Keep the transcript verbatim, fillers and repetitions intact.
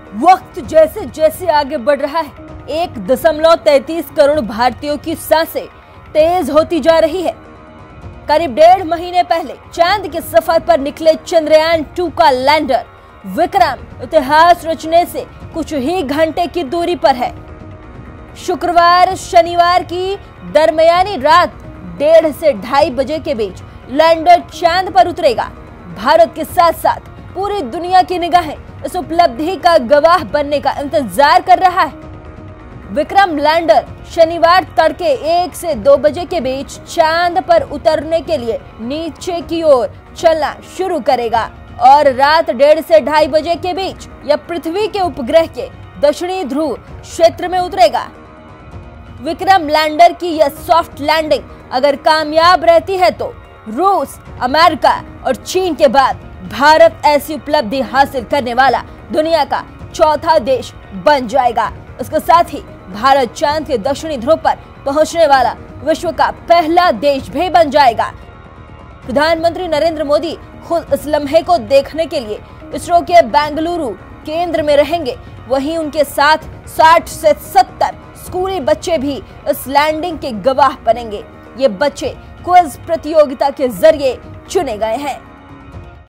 वक्त जैसे जैसे आगे बढ़ रहा है, एक दशमलव तैतीस करोड़ भारतीयों की सांसें तेज होती जा रही है। करीब डेढ़ महीने पहले चांद के सफर पर निकले चंद्रयान टू का लैंडर विक्रम इतिहास रचने से कुछ ही घंटे की दूरी पर है। शुक्रवार शनिवार की दरमियानी रात डेढ़ से ढाई बजे के बीच लैंडर चांद पर उतरेगा। भारत के साथ साथ पूरी दुनिया की निगाहें इस उपलब्धि का गवाह बनने का इंतजार कर रहा है। विक्रम लैंडर शनिवार तड़के एक से दो बजे के बीच चांद पर उतरने के लिए नीचे की ओर चलना शुरू करेगा और रात डेढ़ से ढाई बजे के बीच यह पृथ्वी के उपग्रह के दक्षिणी ध्रुव क्षेत्र में उतरेगा। विक्रम लैंडर की यह सॉफ्ट लैंडिंग अगर कामयाब रहती है तो रूस, अमेरिका और चीन के बाद भारत ऐसी उपलब्धि हासिल करने वाला दुनिया का चौथा देश बन जाएगा। इसके साथ ही भारत चांद के दक्षिणी ध्रुव पर पहुंचने वाला विश्व का पहला देश भी बन जाएगा। प्रधानमंत्री नरेंद्र मोदी खुद इस लम्हे को देखने के लिए इसरो के बेंगलुरु केंद्र में रहेंगे। वहीं उनके साथ साठ से सत्तर स्कूली बच्चे भी इस लैंडिंग के गवाह बनेंगे। ये बच्चे क्विज प्रतियोगिता के जरिए चुने गए हैं।